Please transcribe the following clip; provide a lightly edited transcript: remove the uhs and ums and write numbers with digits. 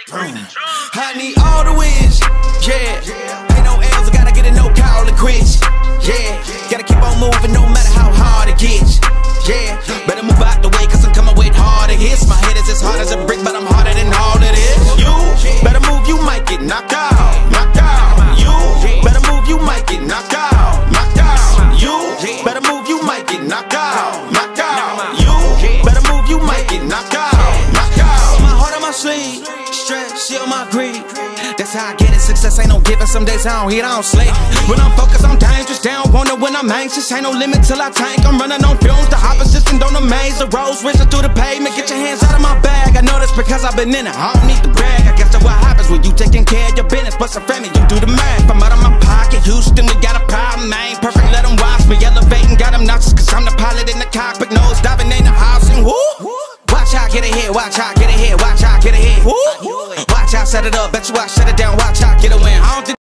I need all the wins, yeah. Ain't no L's, I gotta get it, no call it quits, yeah. Gotta keep on moving no matter how hard it gets, yeah. Better move out the way cause I'm coming with harder hits. My head is as hard as a brick but I'm harder than all of this. You better move, you might get knocked out, knocked out. You better move, you might get knocked out, knocked out. You better move, you might get knocked out, knocked out. You better move, you might get knocked out, knocked out. My heart on my sleeve, stress, shield my greed. That's how I get it, success ain't no giving. Some days I don't eat, I don't sleep. When I'm focused, I'm dangerous, they don't wonder when I'm anxious. Ain't no limit till I tank, I'm running on fumes. The opposition don't amaze, the roads racing through the pavement. Get your hands out of my bag, I know that's because I've been in it. I don't need to brag, I guess that's what happens when you taking care of your business. But some family, you do the math. I'm out of my pocket, Houston, we got a problem. I ain't perfect, let them watch me elevating, got them nauseous. Cause I'm the pilot in the cockpit, nose diving in the house and woo. Watch out, get ahead, watch out, get ahead, watch out, get ahead. Woo. Watch out, set it up, bet you I shut it down, watch out, get a win. I don't think